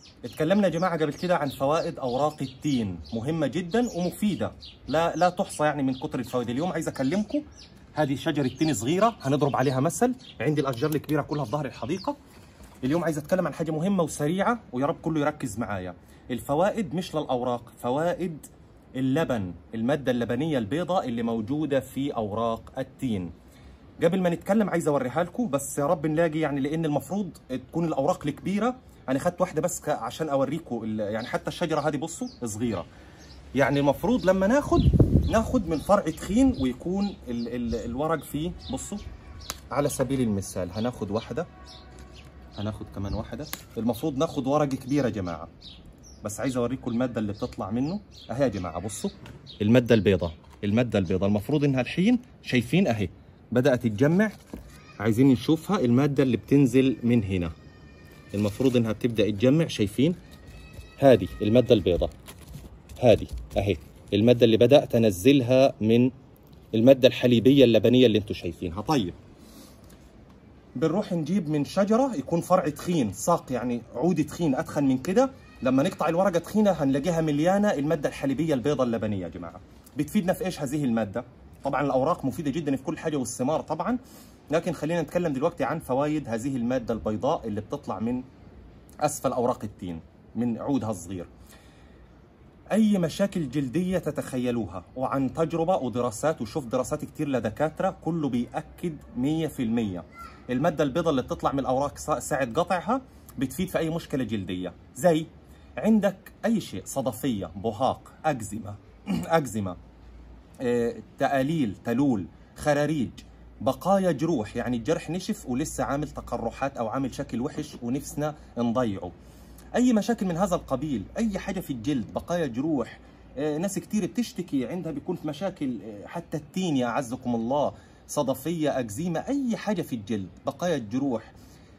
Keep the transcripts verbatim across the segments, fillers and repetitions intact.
اتكلمنا يا جماعه قبل كده عن فوائد اوراق التين، مهمه جدا ومفيده لا لا تحصى يعني من كتر الفوائد. اليوم عايز اكلمكم، هذه شجره تين صغيره هنضرب عليها مثل، عندي الاشجار الكبيره كلها في ظهر الحديقه. اليوم عايز اتكلم عن حاجه مهمه وسريعه ويا رب كله يركز معايا. الفوائد مش للاوراق، فوائد اللبن، الماده اللبنيه البيضاء اللي موجوده في اوراق التين. قبل ما نتكلم عايز اوريها لكم، بس يا رب نلاقي يعني، لان المفروض تكون الاوراق الكبيره. انا خدت واحده بس عشان اوريكم، يعني حتى الشجره هذه بصوا صغيره، يعني المفروض لما ناخد ناخد من فرع تخين ويكون ال ال الورق فيه. بصوا على سبيل المثال هناخد واحده، هناخد كمان واحده. المفروض ناخد ورق كبير يا جماعه، بس عايز اوريكم الماده اللي بتطلع منه اهي يا جماعه. بصوا الماده البيضاء، الماده البيضاء المفروض انها الحين شايفين اهي بدات تتجمع. عايزين نشوفها الماده اللي بتنزل من هنا، المفروض انها بتبدا تجمع. شايفين هذه الماده البيضاء، هذه اهي الماده اللي بدات انزلها من الماده الحليبيه اللبنيه اللي انتم شايفينها. طيب بنروح نجيب من شجره يكون فرع تخين ساق، يعني عود تخين اتخن من كده. لما نقطع الورقه تخينه هنلاقيها مليانه الماده الحليبيه البيضاء اللبنيه يا جماعه. بتفيدنا في ايش هذه الماده؟ طبعا الاوراق مفيده جدا في كل حاجه والثمار طبعا، لكن خلينا نتكلم دلوقتي عن فوائد هذه الماده البيضاء اللي بتطلع من اسفل اوراق التين من عودها الصغير. اي مشاكل جلديه تتخيلوها، وعن تجربه ودراسات، وشوف دراسات كتير لدكاتره كله بياكد مية في المية الماده البيضاء اللي بتطلع من الاوراق ساعه قطعها بتفيد في اي مشكله جلديه. زي عندك اي شيء، صدفيه، بهاق، اكزيما اكزيما آه، تآليل، تلول، خراريج، بقايا جروح، يعني الجرح نشف ولسه عامل تقرحات او عامل شكل وحش ونفسنا نضيعه. اي مشاكل من هذا القبيل، اي حاجه في الجلد، بقايا جروح. آه، ناس كتير بتشتكي عندها بيكون في مشاكل، آه، حتى التين يا اعزكم الله، صدفيه، اكزيما، اي حاجه في الجلد، بقايا الجروح،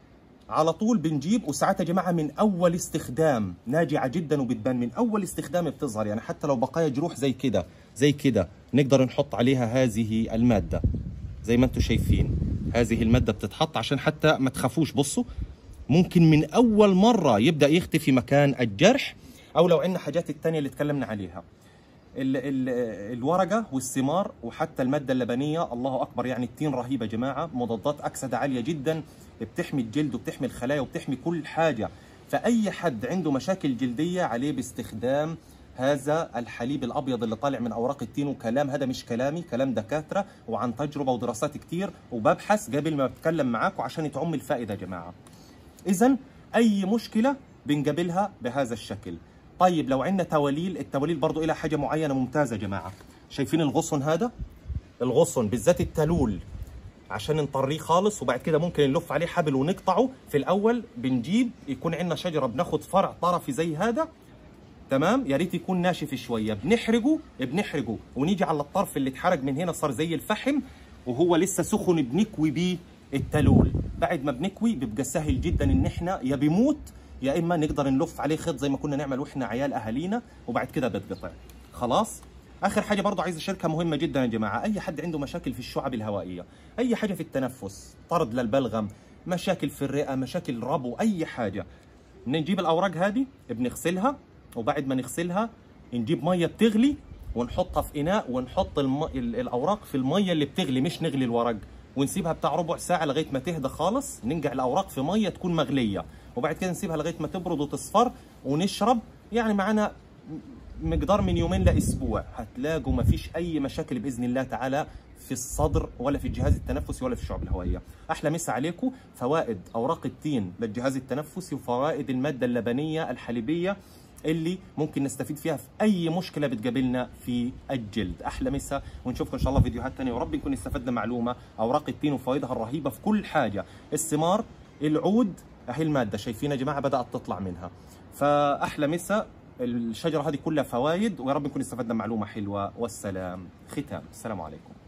على طول بنجيب. وساعات يا جماعه من اول استخدام ناجعه جدا وبتبان من اول استخدام بتظهر، يعني حتى لو بقايا جروح زي كده زي كده نقدر نحط عليها هذه الماده زي ما انتم شايفين. هذه الماده بتتحط عشان حتى ما تخافوش. بصوا ممكن من اول مره يبدا يختفي مكان الجرح، او لو عندنا حاجات الثانيه اللي تكلمنا عليها، ال ال الورقه والثمار وحتى الماده اللبنيه. الله اكبر، يعني التين رهيبه يا جماعه، مضادات اكسده عاليه جدا، بتحمي الجلد وبتحمي الخلايا وبتحمي كل حاجه. فاي حد عنده مشاكل جلديه عليه باستخدام هذا الحليب الابيض اللي طالع من اوراق التين. وكلام هذا مش كلامي، كلام دكاتره وعن تجربه ودراسات كتير، وببحث قبل ما بتكلم معاكم عشان تعم الفائده يا جماعه. اذا اي مشكله بنقابلها بهذا الشكل. طيب لو عندنا تواليل، التواليل برضو لها حاجه معينه ممتازه يا جماعه. شايفين الغصن هذا؟ الغصن بالذات التلول عشان نطريه خالص، وبعد كده ممكن نلف عليه حبل ونقطعه. في الاول بنجيب يكون عندنا شجره، بناخد فرع طرفي زي هذا، تمام، يا ريت يكون ناشف شويه، بنحرقه بنحرقه ونيجي على الطرف اللي اتحرق من هنا صار زي الفحم وهو لسه سخن، بنكوي بيه التلول. بعد ما بنكوي بيبقى سهل جدا ان احنا يا بيموت يا اما نقدر نلف عليه خيط زي ما كنا نعمل واحنا عيال اهالينا، وبعد كده بتقطع خلاص. اخر حاجه برضه عايز اشاركها مهمه جدا يا جماعه، اي حد عنده مشاكل في الشعب الهوائيه، اي حاجه في التنفس، طرد للبلغم، مشاكل في الرئه، مشاكل ربو، اي حاجه، نجيب الاوراق هذه بنغسلها، وبعد ما نغسلها نجيب ميه بتغلي ونحطها في اناء، ونحط الم... الاوراق في الميه اللي بتغلي، مش نغلي الورق، ونسيبها بتاع ربع ساعه لغايه ما تهدى خالص. ننقع الاوراق في ميه تكون مغليه، وبعد كده نسيبها لغايه ما تبرد وتصفر ونشرب. يعني معانا مقدار من يومين لاسبوع هتلاقوا ما فيش اي مشاكل باذن الله تعالى في الصدر ولا في الجهاز التنفسي ولا في الشعب الهوائيه. احلى مسا عليكم. فوائد اوراق التين للجهاز التنفسي، وفوائد الماده اللبنيه الحليبيه اللي ممكن نستفيد فيها في اي مشكله بتقابلنا في الجلد. احلى مسا، ونشوفكم ان شاء الله فيديوهات ثانيه، ورب نكون استفدنا معلومه. اوراق التين وفوائدها الرهيبه في كل حاجه، الثمار، العود، اهي الماده شايفين يا جماعه بدات تطلع منها. فاحلى مسا، الشجره هذه كلها فوائد، ويا رب نكون استفدنا معلومه حلوه. والسلام. ختام، السلام عليكم.